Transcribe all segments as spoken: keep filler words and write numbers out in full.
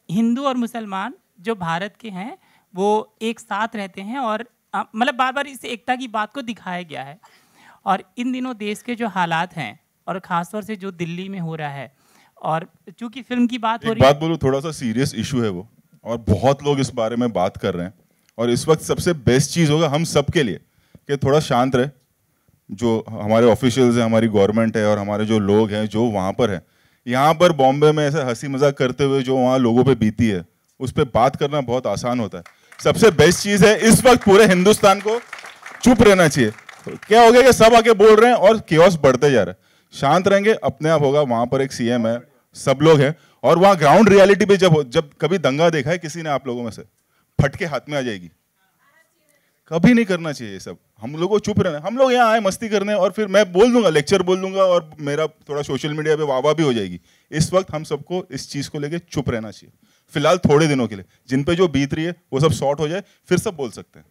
हिंदू और मुसलमान जो भारत के हैं वो एक साथ रहते हैं और मतलब बार बार इस एकता की बात को दिखाया गया है। और इन दिनों देश के जो हालात हैं और ख़ासतौर से जो दिल्ली में हो रहा है, और चूंकि फिल्म की बात हो रही है, बात बोलूं, थोड़ा सा सीरियस इशू है वो, और बहुत लोग इस बारे में बात कर रहे हैं। और इस वक्त सबसे बेस्ट चीज़ होगा हम सब के लिए कि थोड़ा शांत रहे। जो हमारे ऑफिशियल्स हैं, हमारी गवर्नमेंट है और हमारे जो लोग हैं जो वहाँ पर हैं, यहाँ पर बॉम्बे में ऐसे हंसी मजाक करते हुए जो वहाँ लोगों पे बीती है उस पर बात करना बहुत आसान होता है। सबसे बेस्ट चीज़ है इस वक्त पूरे हिंदुस्तान को चुप रहना चाहिए। तो क्या हो गया कि सब आके बोल रहे हैं और केओस बढ़ते जा रहा है। शांत रहेंगे, अपने आप होगा। वहाँ पर एक सीएम है, सब लोग हैं, और वहाँ ग्राउंड रियलिटी पे जब जब कभी दंगा देखा है किसी ने आप लोगों में से, फटके हाथ में आ जाएगी। कभी नहीं करना चाहिए ये सब। हम लोगों को चुप रहना। हम लोग यहाँ आए मस्ती करने और फिर मैं बोल दूंगा, लेक्चर बोल दूंगा और मेरा थोड़ा सोशल मीडिया पे वाह वाह भी हो जाएगी। इस वक्त हम सबको इस चीज़ को लेके चुप रहना चाहिए फिलहाल, थोड़े दिनों के लिए। जिन पे जो बीत रही है वो सब सॉर्ट हो जाए, फिर सब बोल सकते हैं।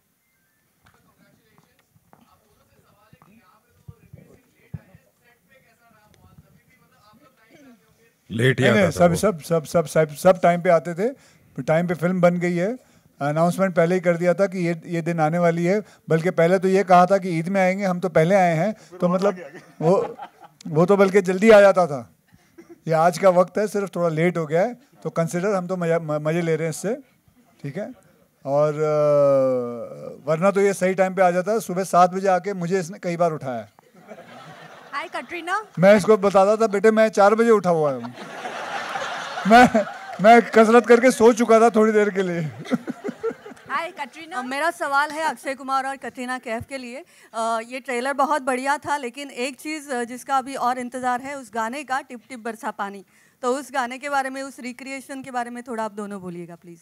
लेट ही सब सब सब सब सब सब टाइम पे आते थे। टाइम पे फिल्म बन गई है। अनाउंसमेंट पहले ही कर दिया था कि ये ये दिन आने वाली है। बल्कि पहले तो ये कहा था कि ईद में आएंगे, हम तो पहले आए हैं। तो मतलब वो वो तो बल्कि जल्दी आ जाता था। ये आज का वक्त है, सिर्फ थोड़ा लेट हो गया है। तो कंसिडर हम तो मज़े ले रहे हैं इससे, ठीक है। और वरना तो ये सही टाइम पे आ जाता है। सुबह सात बजे आके मुझे इसने कई बार उठाया। हाय कटरीना। मैं इसको बताता था, बेटे मैं चार बजे उठा हुआ हूँ। मैं मैं कसरत करके सो चुका था थोड़ी देर के लिए। हाय कटरीना। मेरा सवाल है अक्षय कुमार और कटरीना कैफ के लिए। आ, ये ट्रेलर बहुत बढ़िया था, लेकिन एक चीज़ जिसका अभी और इंतज़ार है उस गाने का, टिप टिप बरसा पानी। तो उस गाने के बारे में, उस रिक्रिएशन के बारे में थोड़ा आप दोनों बोलिएगा प्लीज़।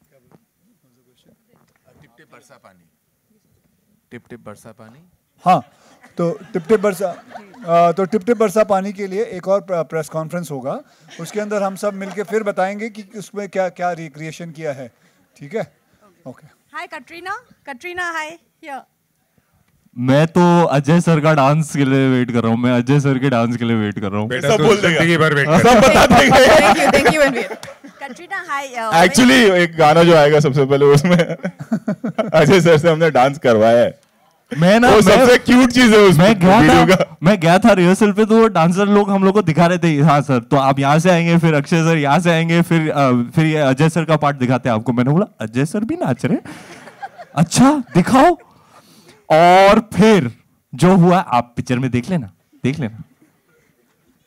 टिप टिप बरसा पानी, टिप टिप बरसा पानी। हाँ, तो टिप टिप बरसा तो टिप टिप बरसा पानी के लिए एक और प्रेस कॉन्फ्रेंस होगा। उसके अंदर हम सब मिलके फिर बताएंगे कि उसमें क्या क्या रिक्रिएशन किया है, ठीक है। Okay. Hi Katrina. Katrina hi. या मैं तो अजय सर का डांस के लिए वेट कर रहा हूँ। मैं अजय सर के डांस के लिए वेट कर रहा हूँ। सब बोल देगा, बार वेट सब बता देंगे। Thank you thank you Ranveer. Katrina hi. Actually एक गाना जो आएगा सबसे पहले उसमें अजय सर से हमने डांस करवाया है। मैं ना वो सबसे क्यूट चीज है उसमें। मैं गया था मैं गया था रिहर्सल पे, तो वो डांसर लोग हम लोग को दिखा रहे थे, हाँ सर तो आप यहाँ से आएंगे, फिर अक्षय सर यहाँ से आएंगे, फिर आ, फिर ये अजय सर का पार्ट दिखाते हैं आपको। मैंने बोला अजय सर भी नाच रहे, अच्छा दिखाओ। और फिर जो हुआ आप पिक्चर में देख लेना, देख लेना।